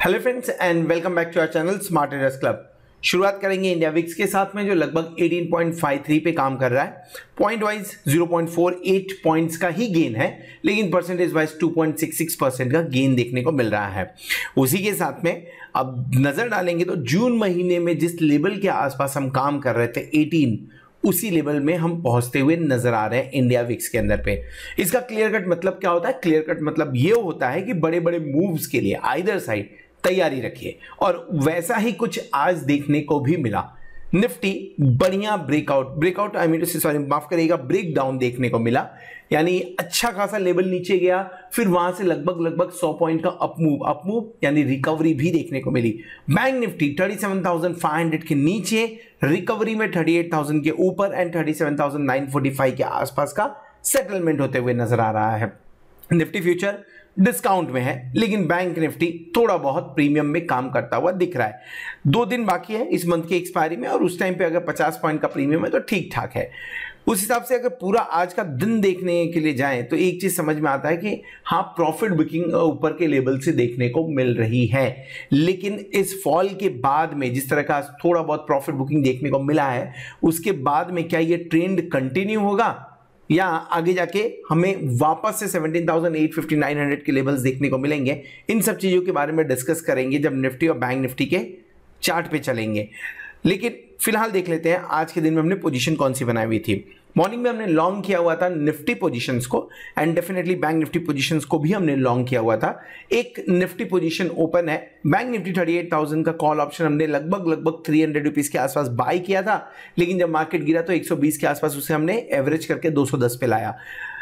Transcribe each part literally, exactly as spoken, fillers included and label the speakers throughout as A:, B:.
A: Hello friends and welcome back to our channel smart traders club. शुरुआत करेंगे India VIX के साथ में जो लगभग अठारह पॉइंट पाँच तीन पे काम कर रहा है। Point wise zero point four eight points का ही गेन है, लेकिन percentage wise two point six six percent का गेन देखने को मिल रहा है। उसी के साथ में अब नजर डालेंगे तो जून महीने में जिस लेवल के आसपास हम काम कर रहे थे अठारह, उसी लेवल में हम पहुंचते हुए नजर आ रहे हैं इंडिया विक्स के अंदर पे। इसका क्लियर कट मतलब क्या होता है? क्लियर कट मतलब ये होता है कि बड़े बड़े मूव्स के लिए आइदर साइड तैयारी रखिए, और वैसा ही कुछ आज देखने को भी मिला। निफ्टी बढ़िया breakout breakout I mean sorry माफ करिएगा ब्रेक डाउन देखने को मिला, यानी अच्छा खासा लेवल नीचे गया, फिर वहां से लगभग लगभग सौ पॉइंट का अप मूव अप मूव यानी रिकवरी भी देखने को मिली। बैंक निफ्टी सैंतीस हज़ार पाँच सौ के नीचे, रिकवरी में अड़तीस हज़ार के ऊपर एंड सैंतीस हज़ार नौ सौ पैंतालीस के आसपास का सेटलमेंट होते हुए नजर आ रहा है। निफ्टी फ्यूचर डिस्काउंट में है, लेकिन बैंक निफ्टी थोड़ा बहुत प्रीमियम में काम करता हुआ दिख रहा है। दो दिन बाकी है इस मंथ की एक्सपायरी में, और उस टाइम पे अगर पचास पॉइंट का प्रीमियम है तो ठीक ठाक है। उस हिसाब से अगर पूरा आज का दिन देखने के लिए जाएं तो एक चीज समझ में आता है कि हाँ, प्रॉफिट बुकिंग ऊपर के लेवल से देखने को मिल रही है, लेकिन इस फॉल के बाद में जिस तरह का थोड़ा बहुत प्रॉफिट बुकिंग देखने को मिला है, उसके बाद में क्या ये ट्रेंड कंटिन्यू होगा या आगे जाके हमें वापस से सत्रह हज़ार आठ सौ उनसठ नौ सौ के लेवल्स देखने को मिलेंगे? इन सब चीजों के बारे में डिस्कस करेंगे जब निफ्टी और बैंक निफ्टी के चार्ट पे चलेंगे। लेकिन फिलहाल देख लेते हैं आज के दिन में हमने पोजीशन कौन सी बनाई हुई थी। मॉर्निंग में हमने लॉन्ग किया हुआ था निफ्टी पोजीशंस को, and definitely bank Nifty positions को भी हमने लॉन्ग किया हुआ था। एक निफ्टी पोजीशन ओपन है, बैंक निफ्टी अड़तीस हज़ार का कॉल ऑप्शन हमने लगभग लगभग तीन सौ रुपीस के आसपास बाय किया था, लेकिन जब मार्केट गिरा तो एक सौ बीस के आसपास उसे हमने एवरेज करके दो सौ दस पे लाया।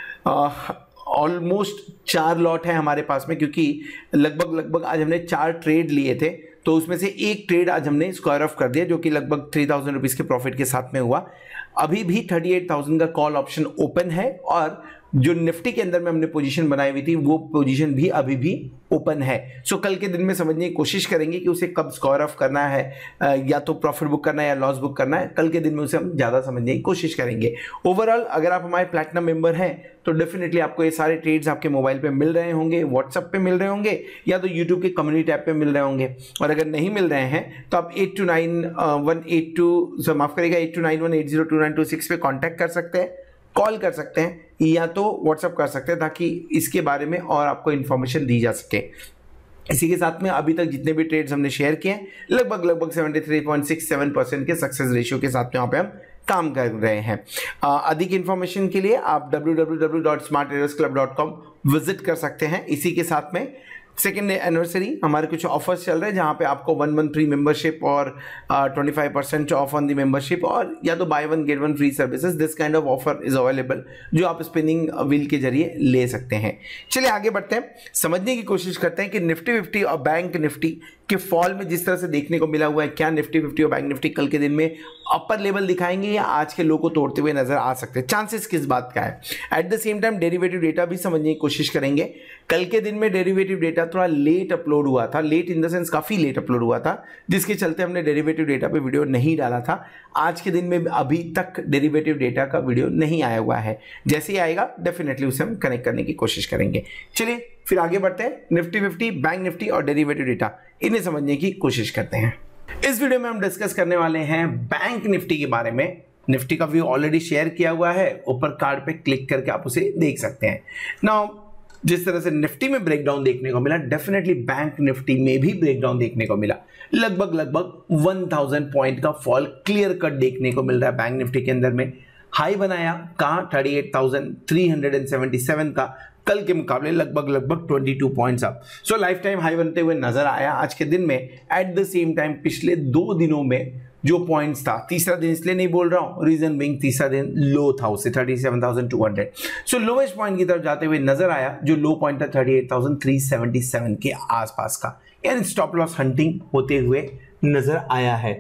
A: ऑलमोस्ट चार लॉट है हमारे पास में, क्योंकि लगभग लगभग आज हमने चार ट्रेड लिए थे, तो उसमें से एक ट्रेड आज हमने स्क्वायर ऑफ कर दिया, जो कि लगभग तीन हज़ार रुपीस के प्रॉफिट के साथ में हुआ। अभी भी अड़तीस हज़ार का कॉल ऑप्शन ओपन है, और जो निफ्टी के अंदर में हमने पोजीशन बनाई हुई थी वो पोजीशन भी अभी भी ओपन है। सो कल के दिन में समझने की कोशिश करेंगे कि उसे कब स्क्वायर ऑफ करना है, या तो प्रॉफिट बुक करना है या लॉस बुक करना है। कल के दिन में उसे हम ज्यादा समझने की कोशिश करेंगे। ओवरऑल अगर आप हमारे प्लैटिनम मेंबर हैं तो डेफिनेटली आपको ये सारे ट्रेड्स आपके मोबाइल पे मिल रहे होंगे, व्हाट्सएप पे मिल रहे होंगे, या तो यूट्यूब के कम्युनिटी ऐप पे मिल रहे होंगे। और अगर नहीं मिल रहे हैं तो आप eight two nine one eight two माफ करेगा eight two nine one eight zero two nine two six पे कॉन्टैक्ट कर सकते हैं, कॉल कर सकते हैं, या तो व्हाट्सएप कर सकते हैं, ताकि इसके बारे में और आपको इन्फॉर्मेशन दी जा सके। इसी के साथ में अभी तक जितने भी ट्रेड्स हमने शेयर किए हैं लगभग लगभग तिहत्तर पॉइंट सिक्स सेवन परसेंट के सक्सेस रेशियो के साथ में यहाँ पे हम काम कर रहे हैं। अधिक इन्फॉर्मेशन के लिए आप W W W dot smart traders club dot com visit कर सकते हैं। इसी के साथ में सेकेंड एनिवर्सरी हमारे कुछ ऑफर्स चल रहे हैं, जहां पे आपको वन मंथ फ्री मेंबरशिप और twenty five percent off on the membership, और या तो buy one get one free services. This kind of offer is available, जो आप स्पिनिंग व्हील के जरिए ले सकते हैं। चलिए आगे बढ़ते हैं, समझने की कोशिश करते हैं कि निफ्टी फिफ्टी और बैंक निफ्टी के फॉल में जिस तरह से देखने को मिला हुआ है, क्या निफ्टी फिफ्टी और बैंक निफ्टी कल के दिन में अपर लेवल दिखाएंगे या आज के लो को तोड़ते हुए नजर आ सकते हैं? चांसेस किस बात का है? At the same time derivative data भी समझने की कोशिश करेंगे। कल के दिन में डेरिवेटिव डेटा थोड़ा लेट अपलोड हुआ था, लेट इन द सेंस काफी लेट अपलोड हुआ था, जिसके चलते हमने डेरिवेटिव डेटा पे वीडियो नहीं डाला था। आज के दिन में अभी तक डेरिवेटिव डेटा का वीडियो नहीं आया हुआ है, जैसे ही आएगा डेफिनेटली उसे हम कनेक्ट करने की कोशिश करेंगे। चलिए फिर आगे बढ़ते हैं, निफ्टी फिफ्टी, बैंक निफ्टी और डेरिवेटिव डेटा इन्हें समझने की कोशिश करते हैं। इस वीडियो में हम डिस्कस करने वाले हैं बैंक निफ्टी के बारे में। निफ्टी का व्यू ऑलरेडी शेयर किया हुआ है, ऊपर कार्ड पे क्लिक करके आप उसे देख सकते हैं। नाउ जिस तरह से निफ्टी में ब्रेकडाउन देखने को मिला, डेफिनेटली बैंक निफ्टी में भी ब्रेकडाउन देखने को मिला। लगभग लगभग हज़ार पॉइंट का फॉल क्लियर कट देखने को मिल रहा है बैंक निफ्टी के अंदर में। हाई बनाया कहां? अड़तीस हज़ार तीन सौ सतहत्तर का, कल के मुकाबले लगभग लगभग बाईस points up. So lifetime high बनते हुए नजर आया आज के दिन में। एट द सेम टाइम पिछले दो दिनों में जो पॉइंट्स था, तीसरा दिन इसलिए नहीं बोल रहा हूं, रीजन बीइंग तीसरा दिन लो था उसे सैंतीस हज़ार दो सौ। सो लोवेस्ट पॉइंट की तरफ जाते हुए नजर आया, जो लो पॉइंट था अड़तीस हज़ार तीन सौ सतहत्तर के आसपास का, यानी स्टॉप लॉस हंटिंग होते हुए नजर आया है।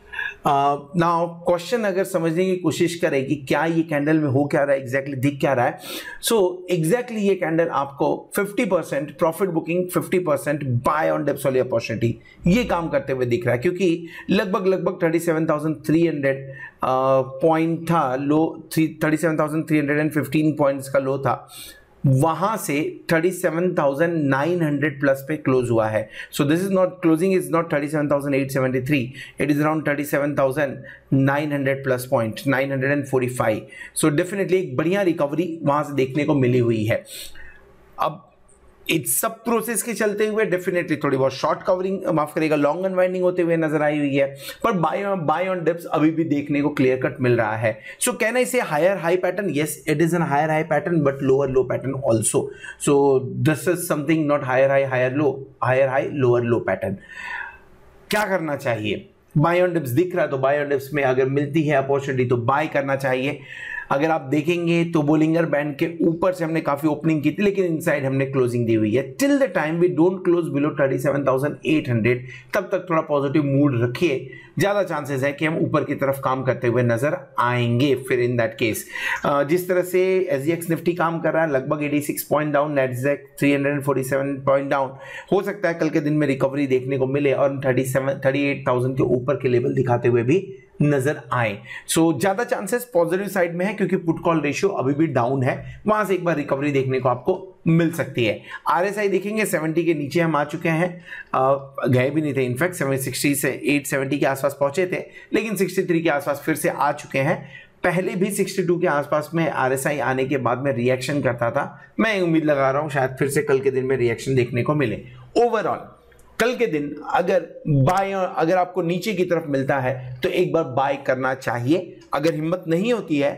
A: नाउ uh, क्वेश्चन अगर समझने की कोशिश करें कि क्या ये कैंडल में हो क्या रहा है, एग्जैक्टली दिख क्या रहा है, सो एग्जैक्टली ये कैंडल आपको fifty percent profit booking, fifty percent buy on dips वाली अपॉर्चुनिटी, ये काम करते हुए दिख रहा है। क्योंकि लगभग लगभग सैंतीस हज़ार तीन सौ पॉइंट था लो, सैंतीस हज़ार तीन सौ पंद्रह पॉइंट्स का लो था, वहां से thirty seven thousand nine hundred plus पे क्लोज हुआ है. So this is not closing is not thirty seven thousand eight seventy three, it is around thirty seven thousand nine hundred plus point, nine hundred forty five. So definitely एक बढ़िया recovery वहां से देखने को मिली हुई है. अब इस सब प्रोसेस के चलते हुए डेफिनेटली थोड़ी बहुत शॉर्ट कवरिंग, माफ करेगा, लॉन्ग अनवाइंडिंग होते हुए नजर आई हुई है, पर बाय बाय ऑन डिप्स अभी भी देखने को क्लियर कट मिल रहा है. सो can I say higher high pattern? Yes, it is an higher high pattern but lower low pattern also. So this is something not higher high higher low, higher high lower low pattern. क्या करना चाहिए? Bye on dips दिख रहा है तो bye on dips में अगर मिलती है अपॉर्चुनिटी तो बाय करना चाहिए. अगर आप देखेंगे तो बोलिंगर बैंड के ऊपर से हमने काफी ओपनिंग की थी, लेकिन इनसाइड हमने क्लोजिंग दी हुई है. Till the time we don't close below thirty seven thousand eight hundred, तब तक थोड़ा पॉजिटिव मूड रखिए. ज्यादा चांसेस है कि हम ऊपर की तरफ काम करते हुए नजर आएंगे. फिर इन दैट केस जिस तरह से एसजीएक्स निफ्टी काम कर रहा है, लगभग छियासी पॉइंट डाउन, नैस्डैक तीन सौ सैंतालीस पॉइंट डाउन, हो सकता है कल के दिन में रिकवरी देखने को मिले और thirty seven thirty eight thousand के ऊपर के लेवल दिखाते हुए भी नजर आए. सो so, ज्यादा चांसेस पॉजिटिव साइड में है क्योंकि पुट कॉल रेशियो अभी भी डाउन है, वहां से एक बार रिकवरी देखने को आपको मिल सकती है. आरएसआई देखेंगे सत्तर के नीचे हम आ चुके हैं, गए भी नहीं थे, इनफैक्ट सात सौ साठ से आठ सौ सत्तर के आसपास पहुंचे थे, लेकिन तिरसठ के आसपास फिर से आ चुके हैं. पहले भी बासठ के आसपास में आरएसआई आने के बाद में रिएक्शन करता था. मैं उम्मीद लगा रहा हूं शायद फिर से कल के दिन में रिएक्शन देखने को मिले. ओवरऑल कल के दिन अगर बाय अगर आपको नीचे की तरफ मिलता है तो एक बार बाय करना चाहिए. अगर हिम्मत नहीं होती है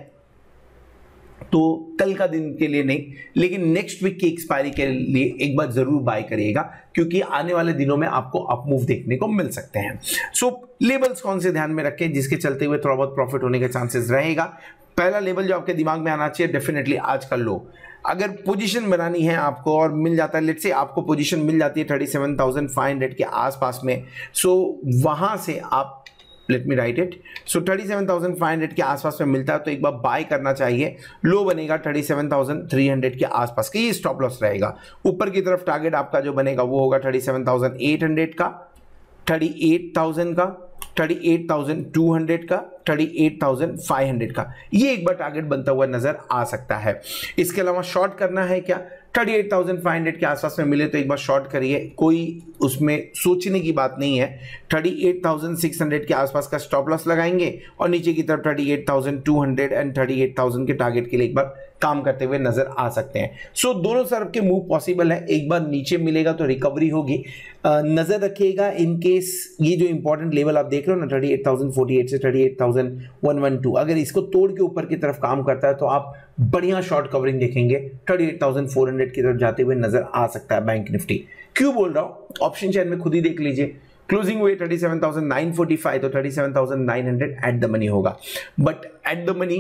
A: तो कल का दिन के लिए नहीं, लेकिन नेक्स्ट वीक की एक्सपायरी के लिए एक बार जरूर बाय करिएगा, क्योंकि आने वाले दिनों में आपको अप मूव देखने को मिल सकते हैं. सो लेवल्स कौन से ध्यान में रखें जिसके चलते हुए थोड़ा बहुत प्रॉफिट होने के चांसेस रहेगा. पहला लेवल जो आपके दिमाग में आना चाहिए डेफिनेटली आज का लो. अगर पोजीशन बनानी है आपको और मिल जाता है, लेट्स से आपको पोजीशन मिल जाती है thirty seven thousand five hundred के आसपास में, सो वहां से आप, let me write it, so thirty seven thousand five hundred के आसपास में मिलता है तो एक बार बाय करना चाहिए. लो बनेगा thirty seven thousand three hundred के आसपास का, ये स्टॉप लॉस रहेगा. ऊपर की तरफ टारगेट आपका जो बनेगा वो होगा thirty seven thousand eight hundred का, थर्टी एट थाउजेंड का, thirty eight thousand two hundred का, thirty eight thousand five hundred का. ये एक बार टारगेट बनता हुआ नजर आ सकता है. इसके अलावा शॉर्ट करना है क्या? Thirty eight thousand five hundred के आसपास में मिले तो एक बार शॉर्ट करिए, कोई उसमें सोचने की बात नहीं है. Thirty eight thousand six hundred के आसपास का स्टॉप लॉस लगाएंगे और नीचे की तरफ thirty eight thousand two hundred and thirty eight thousand के टारगेट के लिए एक बार काम करते हुए नजर आ सकते हैं. सो so, दोनों तरफ के मूव पॉसिबल है. एक बार नीचे मिलेगा तो रिकवरी होगी. नजर रखिएगा इन केस ये जो इंपॉर्टेंट लेवल आप देख रहे हो ना thirty eight thousand forty eight से thirty eight thousand one one two, अगर इसको तोड़ के ऊपर की तरफ काम करता है तो आप बढ़िया शॉर्ट कवरिंग देखेंगे. Thirty eight thousand four hundred की तरफ जाते हुए नजर आ सकता है बैंक निफ्टी. क्यों बोल रहा हूं? ऑप्शन चेन में खुद ही देख लीजिए. क्लोजिंग हुए thirty seven thousand nine forty five, तो thirty seven thousand nine hundred at the money होगा. बट एट द मनी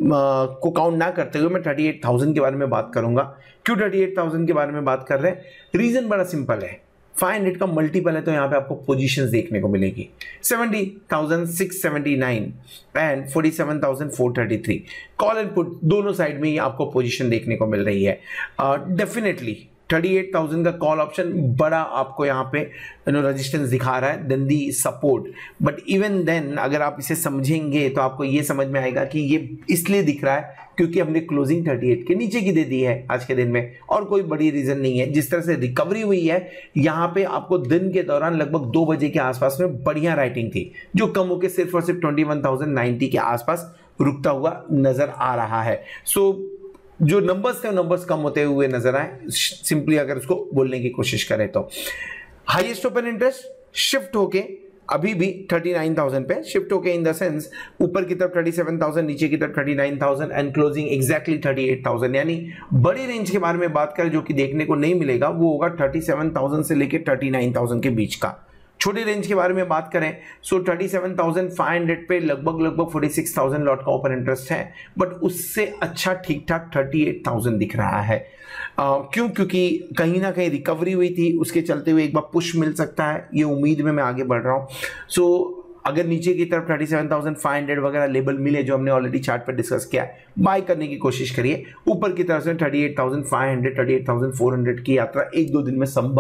A: को काउंट ना करते हुए मैं थर्टी एट थाउजेंड के बारे में बात करूंगा. क्यों थर्टी एट थाउजेंड के बारे में बात कर रहे हैं? रीजन बड़ा सिंपल है. फाइव हंड्रेड का मल्टीपल है तो यहां पे आपको पोजीशंस देखने को मिलेगी. Seventy thousand six seventy nine and forty seven thousand four thirty three, call and put दोनों साइड में ही आपको पोजीशन देखने को मिल रही है. डेफिनेटली थर्टी एट थाउजेंड का कॉल ऑप्शन बड़ा आपको यहाँ पे यू नो रेजिस्टेंस दिखा रहा है, then the support. But even then अगर आप इसे समझेंगे तो आपको ये समझ में आएगा कि ये इसलिए दिख रहा है क्योंकि हमने क्लोजिंग थर्टी एट के नीचे की दे दी है आज के दिन में, और कोई बड़ी रीजन नहीं है. जिस तरह से रिकवरी हुई है यहाँ पे आपको दिन के दौरान लगभग दो बजे के आसपास में बढ़िया राइटिंग थी, जो कम होकर सिर्फ और सिर्फ ट्वेंटी वन थाउजेंड नाइन्टी के आसपास रुकता हुआ नजर आ रहा है. सो so, जो नंबर्स थे नंबर्स कम होते हुए नजर आए, सिंपली अगर उसको बोलने की कोशिश करें तो. हाईएस्ट ओपन इंटरेस्ट शिफ्ट होके अभी भी थर्टी नाइन थाउजेंड पे शिफ्ट होके, इन द सेंस ऊपर की तरफ थर्टी सेवन थाउजेंड, नीचे की तरफ thirty nine thousand and closing exactly thirty eight thousand. यानी बड़ी रेंज के बारे में बात करें जो कि देखने को नहीं मिलेगा, वो होगा थर्टी सेवन थाउजेंड से लेकर थर्टी नाइन थाउजेंड के बीच का. छोटी रेंज के बारे में बात करें so thirty seven thousand five hundred पे लगभग लगभग फोर्टी सिक्स थाउजेंड लॉट का ओपन इंटरेस्ट है, बट उससे अच्छा ठीक ठाक थर्टी एट थाउजेंड दिख रहा है. uh, क्यों? क्योंकि कहीं ना कहीं रिकवरी हुई थी, उसके चलते हुए एक बार पुश मिल सकता है, ये उम्मीद में मैं आगे बढ़ रहा हूं. सो so, अगर नीचे की तरफ thirty seven thousand five hundred वगैरह लेवल मिले जो हमने ऑलरेडी चार्ट पर डिस्कस किया है, बाय करने की कोशिश करिए. ऊपर की तरफ से thirty eight thousand five hundred, thirty eight thousand four hundred की यात्रा एक दो दिन में संभव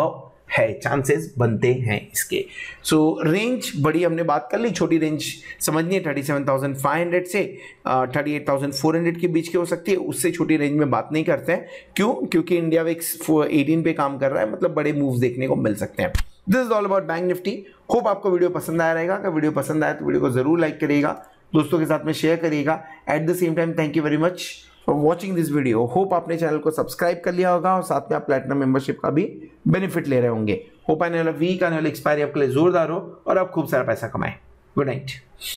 A: है, चांसेस बनते हैं इसके। सो so, रेंज बड़ी हमने बात कर ली, छोटी रेंज समझनी है thirty seven thousand five hundred से thirty eight thousand four hundred के बीच की हो सकती है, उससे छोटी रेंज में बात नहीं करते हैं। क्यों? क्योंकि इंडिया विक्स एटीन पे काम कर रहा है, मतलब बड़े मूव्स देखने को मिल सकते हैं। This is all about bank Nifty. Hope आपको वीडियो पसंद आया रहेगा। अगर वीडियो पसंद आया तो वीडियो को जरूर लाइक करिएगा, दोस्तों के साथ में शेयर करिएगा। At the same time thank you very much for watching this video. Hope आपने चैनल को सब्सक्राइब कर लिया होगा और साथ में आप प्लेटिनम मेंबरशिप का भी बेनिफिट ले रहे होंगे। होप आने वाला वीक, आने वाली एक्सपायरी आपके लिए जोरदार हो और आप खूब सारा पैसा कमाएं। Good night.